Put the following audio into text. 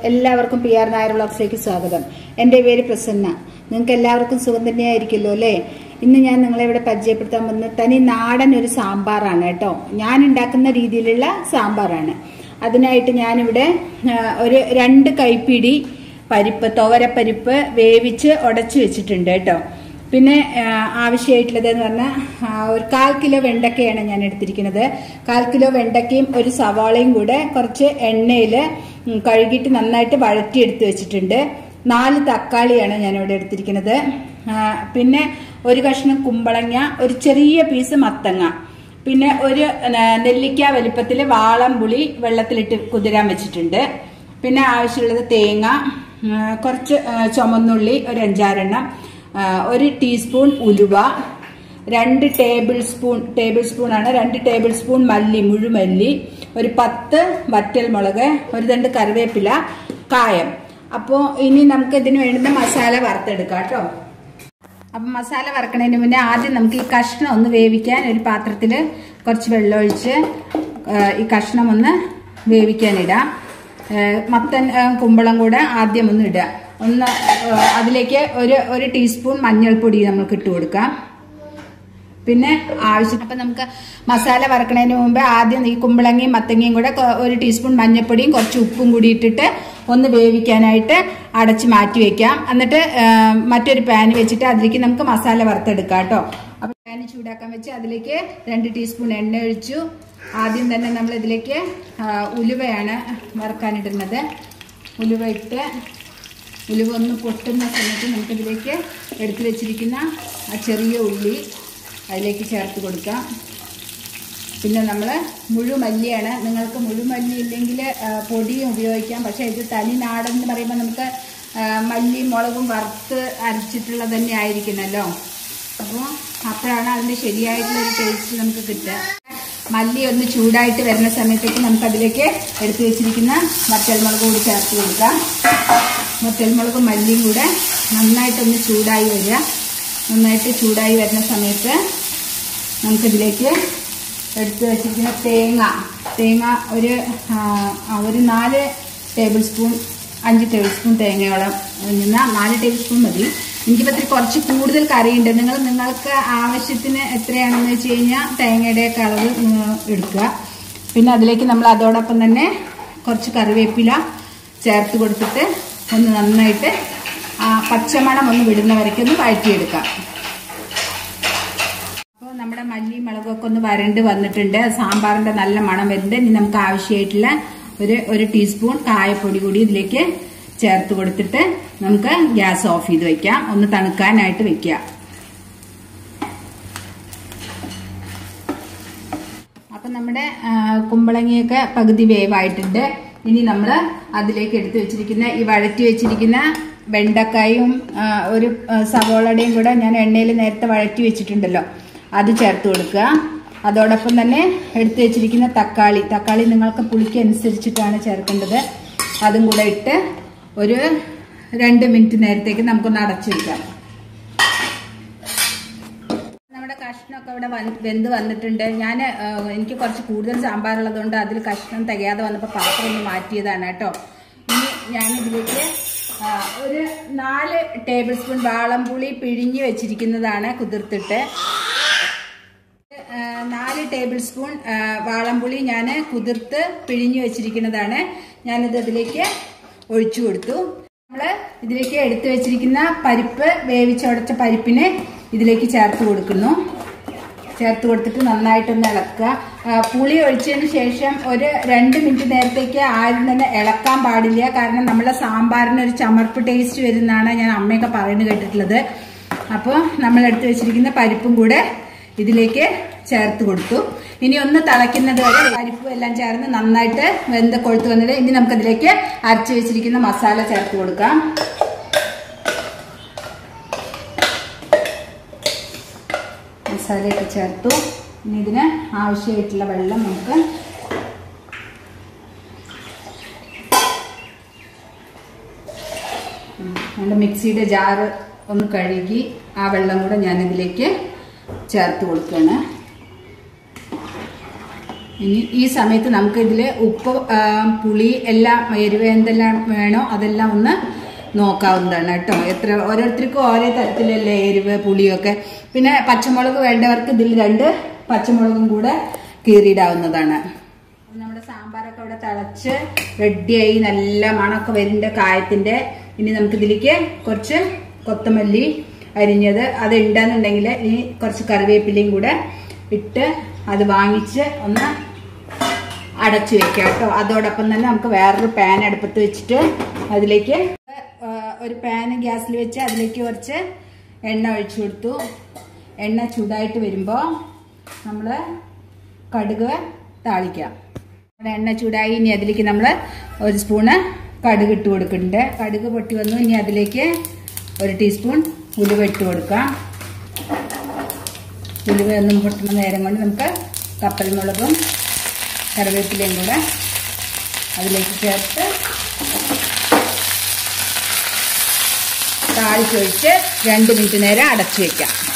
എല്ലാവർക്കും PR നായർ വ്ളോഗ്സിലേക്ക് സ്വാഗതം. എൻ്റെ പേര് പ്രസന്ന. നിങ്ങൾക്ക് എല്ലാവർക്കും സുഖം തന്നെയായിരിക്കുമല്ലോ അല്ലേ? ഇന്ന് ഞാൻ നിങ്ങളെ ഇവിടെ പരിചയപ്പെടുത്താൻ വന്ന തനി നാടൻ ഒരു സാമ്പാറാണ് കേട്ടോ. ഞാൻ ഉണ്ടാക്കുന്ന രീതിയിലുള്ള സാമ്പാറാണ്. അതിനായിട്ട് ഞാനിവിടെ ഒരു 2 കൈപ്പിടി പരിപ്പ്, തുവരപ്പരിപ്പ് വേവിച്ച് ഉടച്ചു വെച്ചിട്ടുണ്ട് കേട്ടോ. പിന്നെ ആവശ്യമായിട്ടുള്ളത് എന്ന് പറഞ്ഞാൽ ഒരു 1/4 കിലോ വെണ്ടക്കയാണ് ഞാൻ എടുത്തിരിക്കുന്നത്. 1/4 കിലോ വെണ്ടക്കയും ഒരു സവാളയും കൂടെ കുറച്ച് എണ്ണയിൽ കഴുകിയിട്ട് നന്നായിട്ട് വഴറ്റിയെടുത്ത് വെച്ചിട്ടുണ്ട്. 4 തക്കാളിയാണ് ഞാനിവിടെ എടുത്തിരിക്കുന്നത്. പിന്നെ ഒരു കഷ്ണം കുമ്പളങ്ങ, ഒരു ചെറിയ പീസ് മത്തങ്ങ, പിന്നെ ഒരു നെല്ലിക്ക വലിപ്പത്തിൽ വാളംപുളി വെള്ളത്തിലിട്ട് കുതിരാൻ വെച്ചിട്ടുണ്ട്. പിന്നെ ആവശ്യമുള്ളത് തേങ്ങ, കുറച്ച് ചുമന്നുള്ളി ഒരു 5-6 1 ടീസ്പൂൺ ഉലുവ, 2 ടേബിൾ സ്പൂണാണ് 2 ടേബിൾ സ്പൂൺ മല്ലി, മുഴുമല്ലി, ഒരു 10 വറ്റൽമുളക്, ഒരു 2 കറിവേപ്പില, കായം. അപ്പോൾ ഇനി നമുക്ക് ഇതിന് വേണ്ടുന്ന മസാല വറുത്തെടുക്കാം കേട്ടോ. അപ്പം മസാല വറക്കണതിന് മുന്നേ ആദ്യം നമുക്ക് ഈ കഷ്ണം ഒന്ന് വേവിക്കാൻ ഒരു പാത്രത്തിൽ കുറച്ച് വെള്ളം ഒഴിച്ച് ഈ കഷ്ണം ഒന്ന് വേവിക്കാനിടാം. മത്തൻ കുമ്പളം കൂടെ ആദ്യം ഒന്ന് ഇടുക. അതിലേക്ക് ഒരു ടീസ്പൂൺ മഞ്ഞൾപ്പൊടി നമുക്ക് ഇട്ട് കൊടുക്കാം. പിന്നെ അപ്പം നമുക്ക് മസാല വറക്കണതിന് മുമ്പ് ആദ്യം ഈ കുമ്പളങ്ങയും മത്തങ്ങയും കൂടെ ഒരു ടീസ്പൂൺ മഞ്ഞൾപ്പൊടിയും കുറച്ച് ഉപ്പും കൂടി ഇട്ടിട്ട് ഒന്ന് വേവിക്കാനായിട്ട് അടച്ച് മാറ്റി വെക്കാം. എന്നിട്ട് മറ്റൊരു പാൻ വെച്ചിട്ട് അതിലേക്ക് നമുക്ക് മസാല വറുത്തെടുക്കാം കേട്ടോ. അപ്പം പാൻ ചൂടാക്കാൻ വെച്ച് അതിലേക്ക് 2 ടീസ്പൂൺ എണ്ണ ഒഴിച്ചു. ആദ്യം തന്നെ നമ്മൾ ഇതിലേക്ക് ഉലുവയാണ് വറുക്കാനിടുന്നത്. ഉലുവ ഒന്ന് പൊട്ടുന്ന സമയത്ത് നമുക്കിതിലേക്ക് എടുത്തു വെച്ചിരിക്കുന്ന ആ ചെറിയ ഉള്ളി അതിലേക്ക് ചേർത്ത് കൊടുക്കാം. പിന്നെ നമ്മൾ മുഴുമല്ലിയാണ്. നിങ്ങൾക്ക് മുഴുമല്ലി ഇല്ലെങ്കിൽ പൊടിയും ഉപയോഗിക്കാം. പക്ഷേ ഇത് തനി നാടൻ എന്ന് പറയുമ്പോൾ നമുക്ക് മല്ലിയും മുളകും വറുത്ത് അരച്ചിട്ടുള്ളത് തന്നെ ആയിരിക്കണമല്ലോ. അപ്പോൾ അപ്പോഴാണ് അതിൻ്റെ ശരിയായിട്ടുള്ളൊരു ടേസ്റ്റ് നമുക്ക് കിട്ടുക. മല്ലി ഒന്ന് ചൂടായിട്ട് വരുന്ന സമയത്തേക്ക് നമുക്കതിലേക്ക് എടുത്തു വെച്ചിരിക്കുന്ന വറ്റൽമുളക് കൂടി ചേർത്ത് കൊടുക്കാം. വറ്റൽമുളകും മല്ലിയും കൂടെ നന്നായിട്ടൊന്ന് ചൂടായി വരിക. നന്നായിട്ട് ചൂടായി വരുന്ന സമയത്ത് നമുക്കിതിലേക്ക് എടുത്തു വെച്ചിരിക്കുന്ന തേങ്ങ ഒരു 4 ടേബിൾ സ്പൂൺ 5 ടേബിൾ സ്പൂൺ തേങ്ങയോളം 4 ടേബിൾ സ്പൂൺ മതി. എനിക്കിപ്പോൾ കുറച്ച് കൂടുതൽ കറിയുണ്ട്. നിങ്ങൾക്ക് ആവശ്യത്തിന് എത്രയാണെന്ന് വെച്ച് കഴിഞ്ഞാൽ തേങ്ങയുടെയൊക്കെ അളവ് എടുക്കുക. പിന്നെ അതിലേക്ക് നമ്മൾ അതോടൊപ്പം തന്നെ കുറച്ച് കറിവേപ്പില ചേർത്ത് കൊടുത്തിട്ട് ഒന്ന് നന്നായിട്ട് പച്ചമണം ഒന്ന് വിടുന്ന വരയ്ക്കൊന്ന് വഴറ്റിയെടുക്കാം. അപ്പോൾ നമ്മുടെ മല്ലി മുളകൊക്കെ ഒന്ന് വരണ്ട് വന്നിട്ടുണ്ട്. സാമ്പാറിൻ്റെ നല്ല മണം വരുന്നുണ്ട്. ഇനി നമുക്ക് ആവശ്യമായിട്ടുള്ള ഒരു ടീസ്പൂൺ കായപ്പൊടി കൂടി ഇതിലേക്ക് ചേർത്ത് കൊടുത്തിട്ട് നമുക്ക് ഗ്യാസ് ഓഫ് ചെയ്ത് വെക്കാം. ഒന്ന് തണുക്കാനായിട്ട് വെക്കുക. അപ്പം നമ്മുടെ കുമ്പളങ്ങിയൊക്കെ പകുതി വേവായിട്ടുണ്ട്. ഇനി നമ്മൾ അതിലേക്ക് എടുത്തു വെച്ചിരിക്കുന്ന ഈ വഴറ്റി വെച്ചിരിക്കുന്ന വെണ്ടക്കായും ഒരു സവോളയുടെയും കൂടെ ഞാൻ എണ്ണയിൽ നേരത്തെ വഴറ്റി വെച്ചിട്ടുണ്ടല്ലോ, അത് ചേർത്ത് കൊടുക്കുക. അതോടൊപ്പം തന്നെ എടുത്തു വെച്ചിരിക്കുന്ന തക്കാളി നിങ്ങൾക്ക് പുളിക്ക് അനുസരിച്ചിട്ടാണ് ചേർക്കേണ്ടത്. അതും കൂടെ ഇട്ട് ഒരു 2 മിനിറ്റ് നേരത്തേക്ക് നമുക്കൊന്ന് അടച്ചു വയ്ക്കാം. നമ്മുടെ കഷ്ണമൊക്കെ ഇവിടെ വെന്ത് വന്നിട്ടുണ്ട്. എനിക്ക് കുറച്ച് കൂടുതൽ സാമ്പാറുള്ളതുകൊണ്ട് അതിൽ കഷ്ണം തികയാതെ വന്നപ്പോൾ പാത്രം ഒന്ന് മാറ്റിയതാണ് കേട്ടോ. ഇനി ഞാനിതിലേക്ക് ഒരു 4 ടേബിൾ സ്പൂൺ വാളംപുളി പിഴിഞ്ഞ് വെച്ചിരിക്കുന്നതാണ് കുതിർത്തിട്ട്. 4 ടേബിൾ സ്പൂൺ വാളംപുളി ഞാൻ കുതിർത്ത് പിഴിഞ്ഞ് വെച്ചിരിക്കുന്നതാണ്. ഞാനിത് അതിലേക്ക് ഒഴിച്ചു കൊടുത്തു. നമ്മൾ ഇതിലേക്ക് എടുത്തു വെച്ചിരിക്കുന്ന പരിപ്പ്, വേവിച്ചുടച്ച പരിപ്പിനെ ഇതിലേക്ക് ചേർത്ത് കൊടുക്കുന്നു. ചേർത്ത് കൊടുത്തിട്ട് നന്നായിട്ടൊന്ന് ഇളക്കുക. പുളി ഒഴിച്ചതിന് ശേഷം ഒരു 2 മിനിറ്റ് നേരത്തേക്ക് ആരും തന്നെ ഇളക്കാൻ പാടില്ല. കാരണം നമ്മുടെ സാമ്പാറിന് ഒരു ചമർപ്പ് ടേസ്റ്റ് വരുന്നതാണ് ഞാൻ അമ്മയൊക്കെ പറയുന്നത് കേട്ടിട്ടുള്ളത്. അപ്പോൾ നമ്മൾ എടുത്തു വെച്ചിരിക്കുന്ന പരിപ്പും കൂടെ ഇതിലേക്ക് ചേർത്ത് കൊടുത്തു. ഇനി ഒന്ന് തിളയ്ക്കുന്നത് വരെ പരിപ്പും എല്ലാം ചേർന്ന് നന്നായിട്ട് വെന്ത് കൊഴുത്ത് വന്നിട്ട് ഇനി നമുക്കതിലേക്ക് അരച്ചു വെച്ചിരിക്കുന്ന മസാല ചേർത്ത് കൊടുക്കാം. മസാലയൊക്കെ ചേർത്തു. ഇനി ഇതിന് ആവശ്യമായിട്ടുള്ള വെള്ളം നമുക്ക് നമ്മുടെ മിക്സിയുടെ ജാറ് ഒന്ന് കഴുകി ആ വെള്ളം കൂടെ ഞാനിതിലേക്ക് ചേർത്ത് കൊടുക്കുകയാണ്. ഇനി ഈ സമയത്ത് നമുക്ക് ഇതിൽ ഉപ്പ് പുളി എല്ലാം എരിവ് എന്തെല്ലാം വേണോ അതെല്ലാം ഒന്ന് നോക്കാവുന്നതാണ് കേട്ടോ. ഓരോരുത്തർക്കും ഓരോ തരത്തിലല്ലേ എരിവ് പുളിയൊക്കെ. പിന്നെ പച്ചമുളക് വേണ്ടവർക്ക് ഇതിൽ 2 പച്ചമുളകും കൂടെ കീറിയിടാവുന്നതാണ്. നമ്മുടെ സാമ്പാറൊക്കെ ഇവിടെ തിളച്ച് റെഡിയായി നല്ല മണമൊക്കെ വരുന്നുണ്ട് കായത്തിന്റെ. ഇനി നമുക്ക് ഇതിലേക്ക് കുറച്ച് കൊത്തമല്ലി അരിഞ്ഞത് അത് ഉണ്ടെന്നുണ്ടെങ്കിൽ ഇനി കുറച്ച് കറിവേപ്പിലയും കൂടെ ഇട്ട് അത് വാങ്ങിച്ച് ഒന്ന് അടച്ചു വെക്കാം കേട്ടോ. അതോടൊപ്പം തന്നെ നമുക്ക് വേറൊരു പാൻ അടുപ്പത്ത് വെച്ചിട്ട് അതിലേക്ക് ഒരു പാൻ ഗ്യാസിൽ വെച്ച് അതിലേക്ക് കുറച്ച് എണ്ണ ഒഴിച്ചു കൊടുത്തു. എണ്ണ ചൂടായിട്ട് വരുമ്പോൾ നമ്മൾ കടുക് താളിക്കാം. എണ്ണ ചൂടായി ഇനി അതിലേക്ക് നമ്മൾ 1 സ്പൂണ് കടുക് ഇട്ട് കൊടുക്കുന്നുണ്ട്. കടുക് പൊട്ടി വന്നു. ഇനി അതിലേക്ക് 1 ടീസ്പൂൺ ഉലുവ ഇട്ട് കൊടുക്കാം. ഉലുവ ഒന്നും പൊട്ടുന്ന നേരം കൊണ്ട് നമുക്ക് കപ്പൽമുളകും കറിവേപ്പിലയും കൂടെ അതിലേക്ക് ചേർത്ത് താളിച്ചൊഴിച്ച് 2 മിനിറ്റ് നേരം അടച്ചു വെക്കാം.